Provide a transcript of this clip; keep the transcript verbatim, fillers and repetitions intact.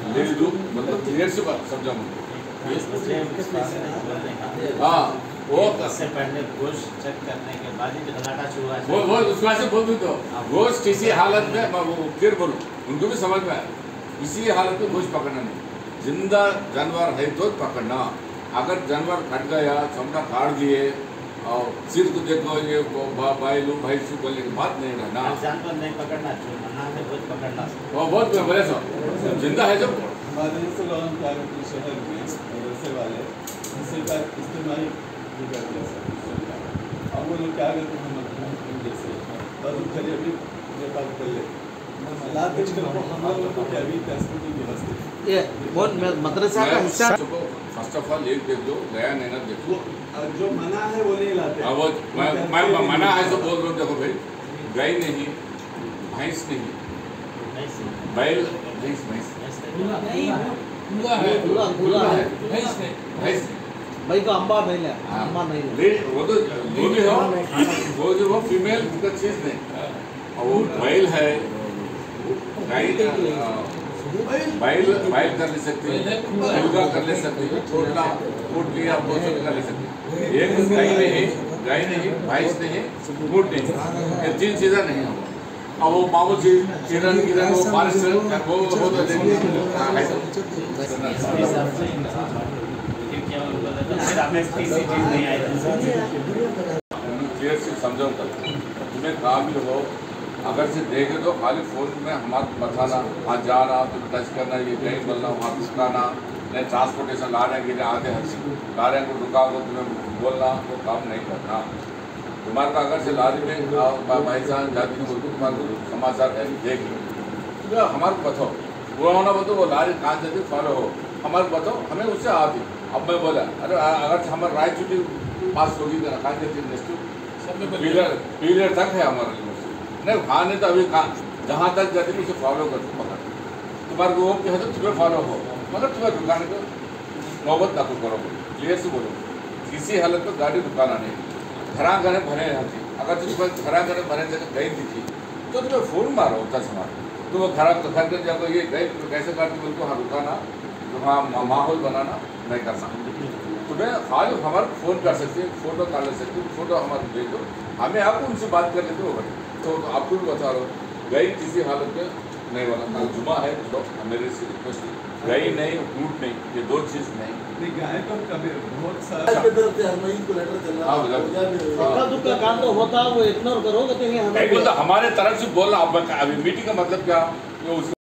లేదు मतलब क्लियर से बात समझा मुझे। हाँ वो उससे पहले गोश्त चेक करने के बाद ही घनाटा शुरू हुआ। वो वो उसमें से बोल दूँ तो गोश्त किसी हालत में फिर बोलूँ उनको भी समझ में आया, किसी हालत में गोश्त पकड़ना नहीं, जिंदा जानवर है तो पकड़ना। अगर जानवर कट गया, चमड़ा काट दिए और सिर को देखो ये भाई लो भाई सु बोलने की बात नहीं रहना। जानवर नहीं पकड़ना, जो मना है वो पकड़ना। वो बहुत बोले सो जिंदा है जब हमारे शहर में वैसे वाले इसी का इस्तेमाल भी करते हैं। अब वो लोग क्या करते हैं, हम जैसे बस चलिए अभी नेपाल कर ले हालात हम लोग को क्या अभी ट्रांसपोर्टिंग व्यवस्था ये बहुत मदरसा का हिस्सा। फर्स्ट ऑफ ऑल एक देख लो, गया नहीं ना देखो, जो मना है वो नहीं लाते। अब वो मैं मैं मना है तो बोल रहा हूँ, देखो भाई गाय नहीं, भैंस नहीं, बैल भैंस भैंस भैंस भाई का अम्बा नहीं है, अम्बा नहीं है, वो तो जो भी हो वो जो वो फीमेल का चीज नहीं, और वो बैल है, गाय बैल बैल कर ले सकते हैं, मुर्गा कर ले सकते हैं, छोटा ऊँट लिया वो सब कर ले सकते हैं। एक गाय नहीं, गाय नहीं, भैंस नहीं, ऊँट नहीं, ये तीन चीज़ें नहीं होगा। अब वो बाबू जी किरण किरण वो बारिश वो हो तो देंगे क्लियर से समझाऊँ कर तुम्हें कहा भी हो, अगर से देखे तो खाली फोन में हमारे बताना, हाँ जाना तुम्हें टच करना, ये कहीं बोलना, वहाँ रुकाना नहीं, ट्रांसपोर्टेशन ला रहे हैं आधे ला रहे हैं को रुका को तुम्हें बोलना, वो काम नहीं करना। तुम्हारे का अगर से लारी में भाई साहब जाती है तुम्हारे समाचार है देख लो, तो हमारे बताओ वो होना बताओ, वो लारी कहाँ जाती फॉलो हो हमारे बताओ, हमें उससे आती। अब मैं बोला अरे अगर से हमारे रायचूटी पास होगी तो कहाँ जाती पीलर पीलर तक है हमारे नहीं, हाँ नहीं तो अभी कहाँ जहाँ तक जाती है उसे फॉलो कर पकड़ तुम्हारे को वो कहते तो तुम्हें फॉलो हो, मगर तुम्हें रुकाने को नौबत ना करो, क्लियर से बोलो किसी हालत में गाड़ी रुकाना नहीं। घरा घरे भरे रहती, अगर तुम्हें घरा घरे भरे जगह गई दिखी तो तुम्हें फोन मारो होता समाज तो वो खराब तो घर कर जाकर ये गई कैसे करती बोलते हाँ रुकाना, तो हाँ माहौल बनाना नहीं करना। तुम्हें खाली हमारे फ़ोन कर सकते हैं, फोटो कर ले सकते हो, फोटो हमारे भेज दो, हमें आप उनसे बात कर लेते हो बड़े तो आपको भी बता रहा हूँ गई किसी हालत में नहीं वाला। कल जुमा है तो मेरे से रिक्वेस्ट गई नहीं, ऊँट नहीं, ये दो चीज़ नहीं। गाय तो कभी बहुत सारा काम तो होता है वो इग्नोर करोगे तो हमारे तरफ से बोलना। अब अभी मीटिंग का मतलब क्या,